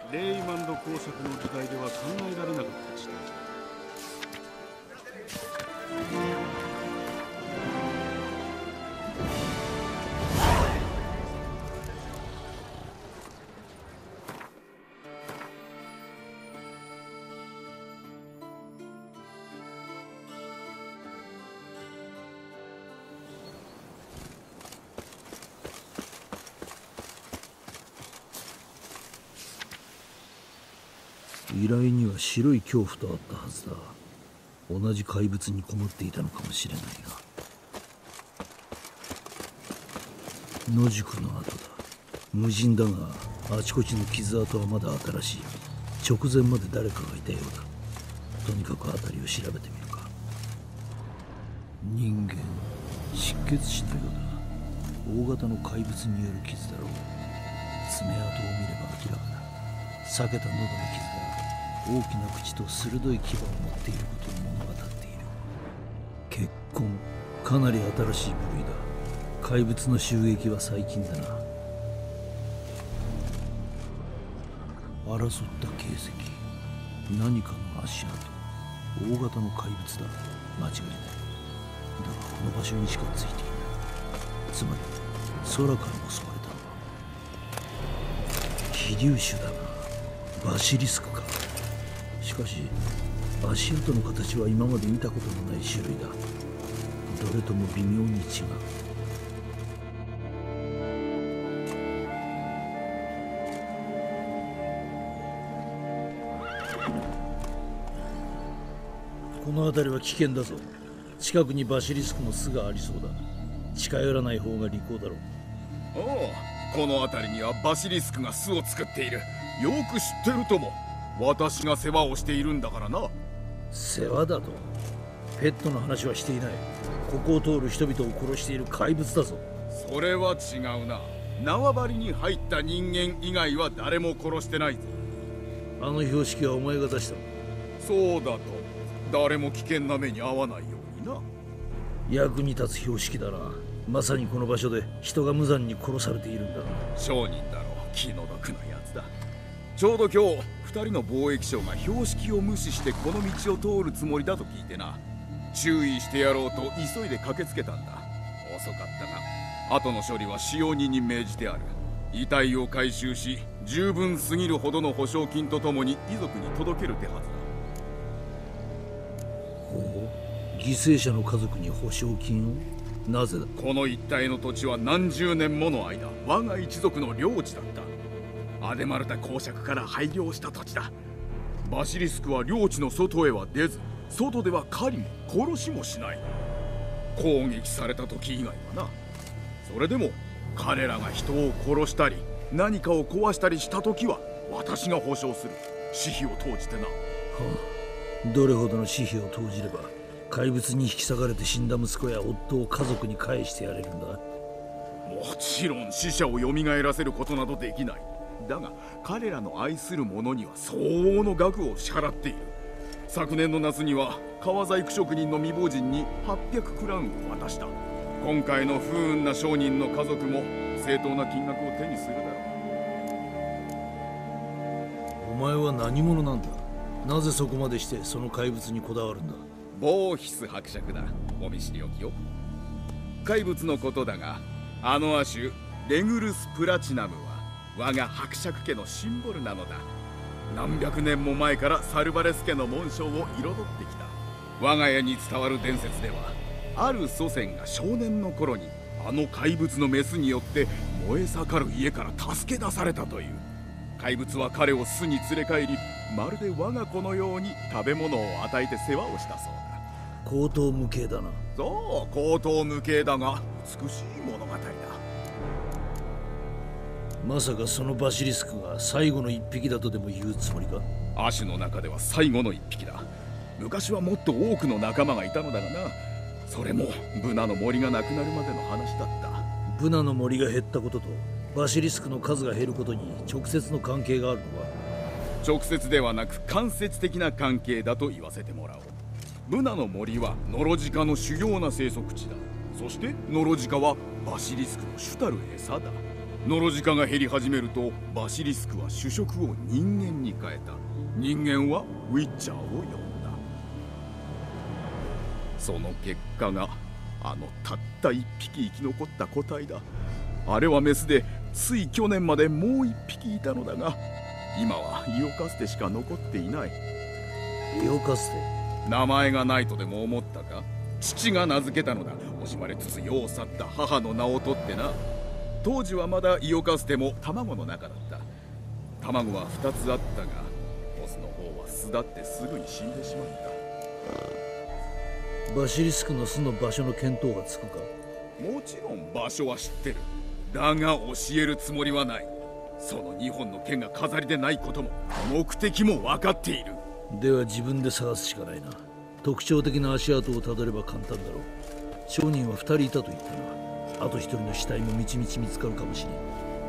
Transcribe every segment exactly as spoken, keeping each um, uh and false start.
レイマンド公爵の時代では考えられなかった事態だ。 依頼には白い恐怖とあったはずだ。同じ怪物にこもっていたのかもしれないが。野宿の跡だ。無人だがあちこちの傷跡はまだ新しい。直前まで誰かがいたようだ。とにかく辺りを調べてみるか。人間、失血死のようだ。大型の怪物による傷だろう。爪痕を見れば明らかだ。裂けた喉の傷だ。大きな口と鋭い牙を持っていることを物語っている。血痕、かなり新しい部類だ。怪物の襲撃は最近だな。争った形跡、何かの足跡、大型の怪物だ。間違いない。だがこの場所にしかついていない。つまり空から襲われたのは飛竜種だな。バシリスクか。しかし足跡の形は今まで見たことのない種類だ。どれとも微妙に違う。この辺りは危険だぞ。近くにバシリスクの巣がありそうだ。近寄らない方が利口だろう。 おお、この辺りにはバシリスクが巣を作っている。よく知ってるとも。私が世話をしているんだからな。 世話だと？ペットの話はしていない。ここを通る人々を殺している怪物だぞ。 それは違うな。縄張りに入った人間以外は誰も殺してないぞ。 あの標識はお前が出したの？ そうだと。誰も危険な目に遭わないようにな。 役に立つ標識だな。まさにこの場所で人が無残に殺されているんだ。 商人だろう。気の毒なやつだ。ちょうど今日二人の貿易商が標識を無視してこの道を通るつもりだと聞いてな。注意してやろうと急いで駆けつけたんだ。遅かったが後の処理は使用人に命じてある。遺体を回収し十分すぎるほどの保証金とともに遺族に届ける手はずだ。 ほう、犠牲者の家族に保証金を？なぜだ？ この一帯の土地は何十年もの間我が一族の領地だった。アデマルタ公爵から廃業した土地だ。バシリスクは領地の外へは出ず、外では狩りも殺しもしない。攻撃された時以外はな。それでも彼らが人を殺したり何かを壊したりした時は私が保証する。私費を投じてな。はあ、どれほどの私費を投じれば怪物に引き裂かれて死んだ息子や夫を家族に返してやれるんだ？ もちろん死者を蘇らせることなどできない。だが彼らの愛する者には相応の額を支払っている。昨年の夏には革細工職人の未亡人にはっぴゃくクラウンを渡した。今回の不運な商人の家族も正当な金額を手にするだろう。お前は何者なんだ？なぜそこまでしてその怪物にこだわるんだ？ ボーヒス伯爵だ。お見知りおきよ。怪物のことだが、あの亜種レグルス・プラチナムは我が伯爵家のシンボルなのだ。何百年も前からサルバレス家の紋章を彩ってきた。我が家に伝わる伝説では、ある祖先が少年の頃にあの怪物のメスによって燃え盛る家から助け出されたという。怪物は彼を巣に連れ帰り、まるで我が子のように食べ物を与えて世話をしたそうだ。 荒唐無稽だな。 そう、荒唐無稽だが美しい物語だ。 まさかそのバシリスクが最後の一匹だとでも言うつもりか？ 亜種の中では最後の一匹だ。昔はもっと多くの仲間がいたのだがな。それもブナの森がなくなるまでの話だった。 ブナの森が減ったこととバシリスクの数が減ることに直接の関係があるのか？ 直接ではなく間接的な関係だと言わせてもらおう。ブナの森はノロジカの主要な生息地だ。そしてノロジカはバシリスクの主たる餌だ。 ノロジカが減り始めるとバシリスクは主食を人間に変えた。人間はウィッチャーを呼んだ。その結果があのたった一匹生き残った個体だ。あれはメスで、つい去年までもう一匹いたのだが、今はイオカステしか残っていない。 イオカステ？ 名前がないとでも思ったか？父が名付けたのだ。惜しまれつつ世を去った母の名を取ってな。当時はまだイオカステも卵の中だった。卵はふたつあったが、オスの方は巣立ってすぐに死んでしまった。 バシリスクの巣の場所の見当がつくか？ もちろん場所は知ってる。だが教えるつもりはない。そのにほんの剣が飾りでないことも目的も分かっている。 では自分で探すしかないな。特徴的な足跡をたどれば簡単だろう。商人はふたりいたと言ったな。あとひとりの死体もみちみち見つかるかもしれん。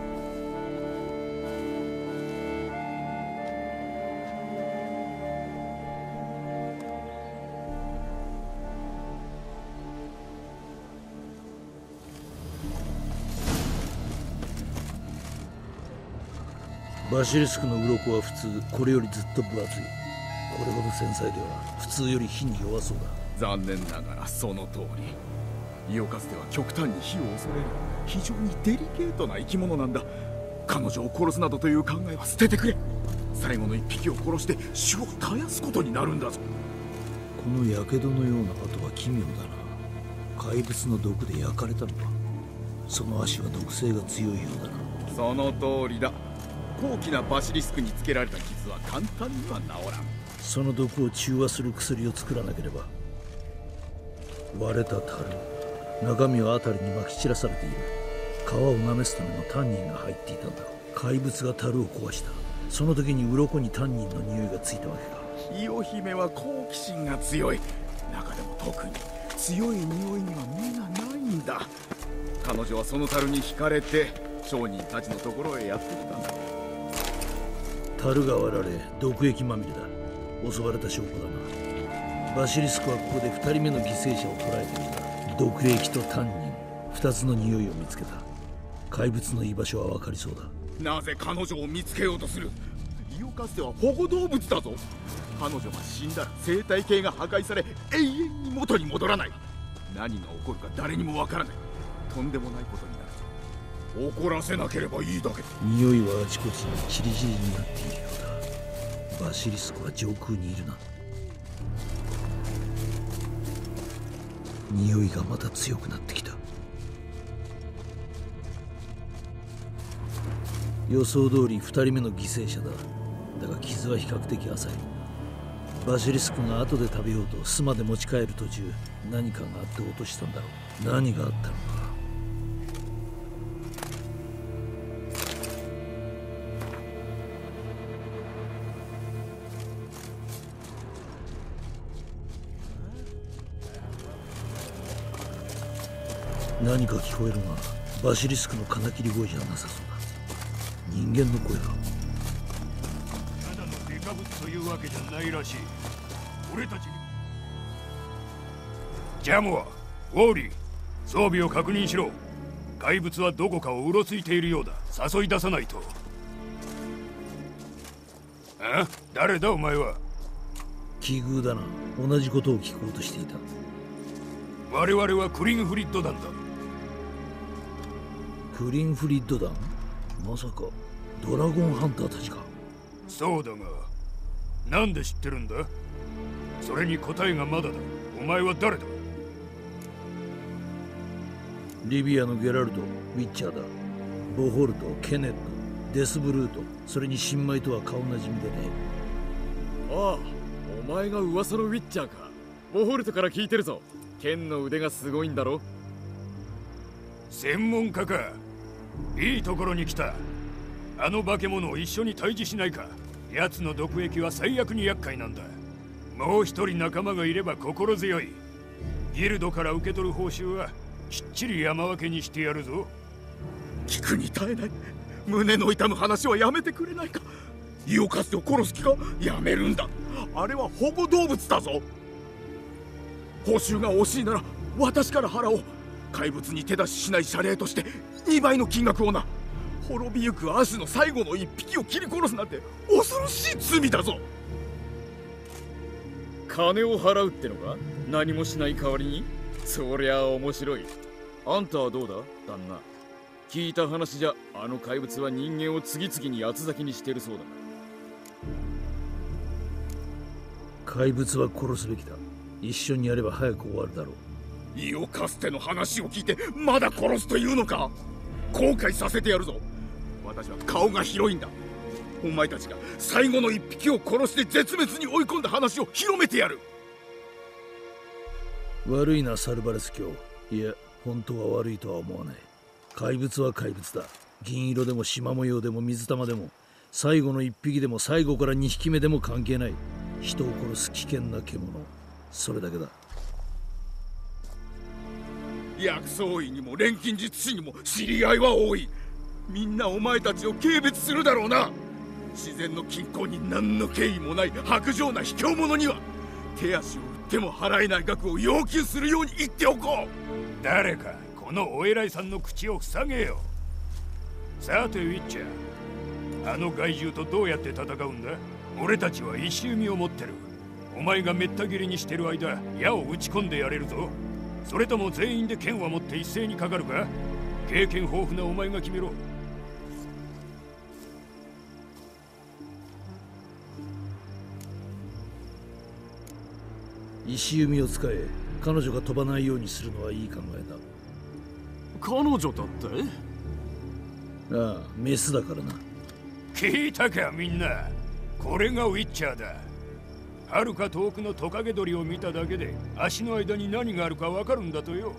バシリスクの鱗は普通これよりずっと分厚い。これほど繊細では普通より火に弱そうだ。 残念ながらその通り。イオカステは極端に火を恐れる非常にデリケートな生き物なんだ。彼女を殺すなどという考えは捨ててくれ。最後の一匹を殺して種を絶やすことになるんだぞ。 この火傷のような跡は奇妙だな。怪物の毒で焼かれたのか。その足は毒性が強いようだな。 その通りだ。高貴なバシリスクにつけられた傷は簡単には治らん。 その毒を中和する薬を作らなければ。割れた樽、中身は辺りにまき散らされている。皮をなめすためのタンニンが入っていたんだろう。怪物が樽を壊した。その時に鱗にタンニンの匂いがついたわけか。 イオ姫は好奇心が強い。中でも特に強い匂いには目がないんだ。彼女はその樽に惹かれて商人たちのところへやってきたんだ。 樽が割られ毒液まみれだ。襲われた証拠だな。バシリスクはここでふたりめの犠牲者を捕らえていた。毒液とタンニン、ふたつの匂いを見つけた。怪物の居場所は分かりそうだ。 なぜ彼女を見つけようとする？イオカステは保護動物だぞ。彼女が死んだら生態系が破壊され永遠に元に戻らない。何が起こるか誰にもわからない。とんでもないことになるぞ。怒らせなければいいだけだ。 匂いはあちこちにチリチリになっているようだ。バシリスクは上空にいるな。匂いがまた強くなってきた。予想通りふたりめの犠牲者だ。だが傷は比較的浅い。バシリスクが後で食べようと巣まで持ち帰る途中、何かがあって落としたんだろう。何があったのか。何か聞こえるが、バシリスクの金切り声じゃなさそうだ。人間の声か。 ただのデカブツというわけじゃないらしい。俺たちにジャムはウォーリー、装備を確認しろ。怪物はどこかをうろついているようだ。誘い出さないと。あ？誰だお前は。 奇遇だな。同じことを聞こうとしていた。 我々はクリンフリッド団だ。 クリンフリッド団？まさかドラゴンハンターたちか。 そうだが、なんで知ってるんだ？それに答えがまだだ。お前は誰だ？ リビアのゲラルド、ウィッチャーだ。ボホルト、ケネット、デスブルート、それに新米とは顔なじみでね。 ああ、お前が噂のウィッチャーか。ボホルトから聞いてるぞ。剣の腕がすごいんだろ。 専門家か。いいところに来た。あの化け物を一緒に退治しないか。奴の毒液は最悪に厄介なんだ。もう一人仲間がいれば心強い。ギルドから受け取る報酬はきっちり山分けにしてやるぞ。 聞くに耐えない。胸の痛む話はやめてくれないか。イオカステを殺す気か？やめるんだ。あれは保護動物だぞ。報酬が惜しいなら私から払おう。怪物に手出ししない謝礼としてにばいの金額をな。 滅びゆくアシュの最後の一匹を切り殺すなんて恐ろしい罪だぞ。 金を払うってのか？何もしない代わりに？そりゃあ面白い。あんたはどうだ旦那。聞いた話じゃあの怪物は人間を次々に八つ裂きにしてるそうだ。 怪物は殺すべきだ。一緒にやれば早く終わるだろう。 イオカステの話を聞いてまだ殺すというのか？後悔させてやるぞ。私は顔が広いんだ。お前たちが最後の一匹を殺して絶滅に追い込んだ話を広めてやる。 悪いなサルバレス卿。いや、本当は悪いとは思わない。怪物は怪物だ。銀色でも縞模様でも水玉でも、最後の一匹でも最後から二匹目でも関係ない。人を殺す危険な獣、それだけだ。 薬草医にも錬金術師にも知り合いは多い。みんなお前たちを軽蔑するだろうな。自然の均衡に何の敬意もない薄情な卑怯者には手足を売っても払えない額を要求するように言っておこう。 誰かこのお偉いさんの口を塞げよ。さてウィッチャー、あの害獣とどうやって戦うんだ？俺たちは石弓を持ってる。お前がめった切りにしてる間矢を打ち込んでやれるぞ。それとも全員で剣を持って一斉にかかるか？経験豊富なお前が決めろ。 石弓を使え。彼女が飛ばないようにするのはいい考えだ。 彼女だって？ ああ、メスだからな。 聞いたかみんな。これがウィッチャーだ。はるか遠くのトカゲ鳥を見ただけで足の間に何があるかわかるんだとよ。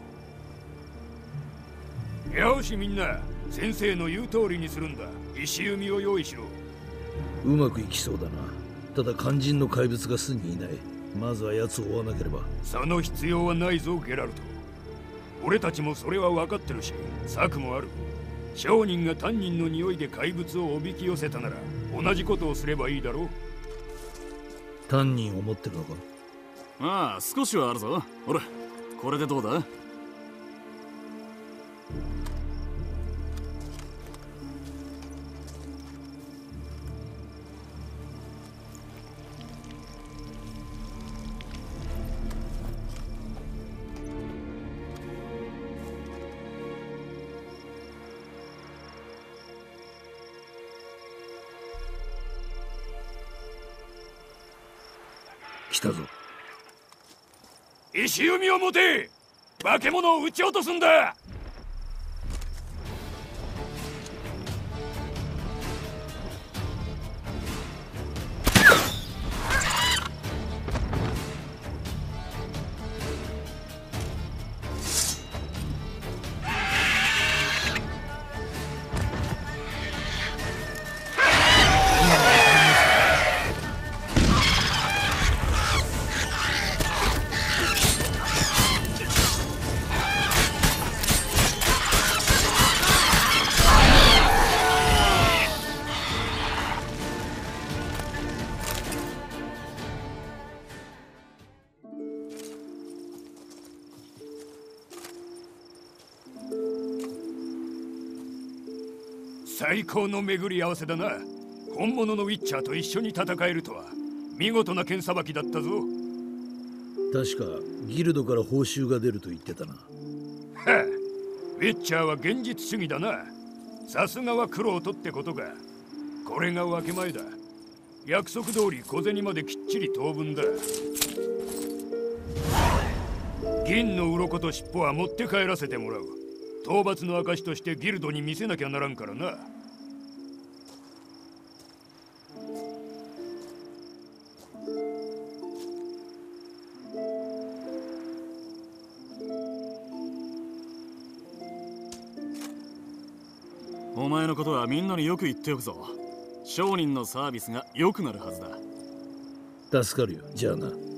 よしみんな、先生の言う通りにするんだ。石弓を用意しろ。 うまくいきそうだな。ただ肝心の怪物が巣にいない。まずは奴を追わなければ。 その必要はないぞゲラルト。俺たちもそれは分かってるし策もある。商人が担任の匂いで怪物をおびき寄せたなら同じことをすればいいだろう。 担任を持ってるのか？ ああ、少しはあるぞ。ほら、これでどうだ？ 来たぞ。 石弓を持て。化け物を撃ち落とすんだ。最高の巡り合わせだな。本物のウィッチャーと一緒に戦えるとは見事な剣さばきだったぞ。 確かギルドから報酬が出ると言ってたな。はあ、ウィッチャーは現実主義だな。さすがは苦労とってことか。これが分け前だ。約束通り小銭まできっちり当分だ。銀の鱗と尻尾は持って帰らせてもらう。討伐の証としてギルドに見せなきゃならんからな。 お前のことはみんなによく言っておくぞ。商人のサービスが良くなるはずだ。 助かるよ。じゃあな。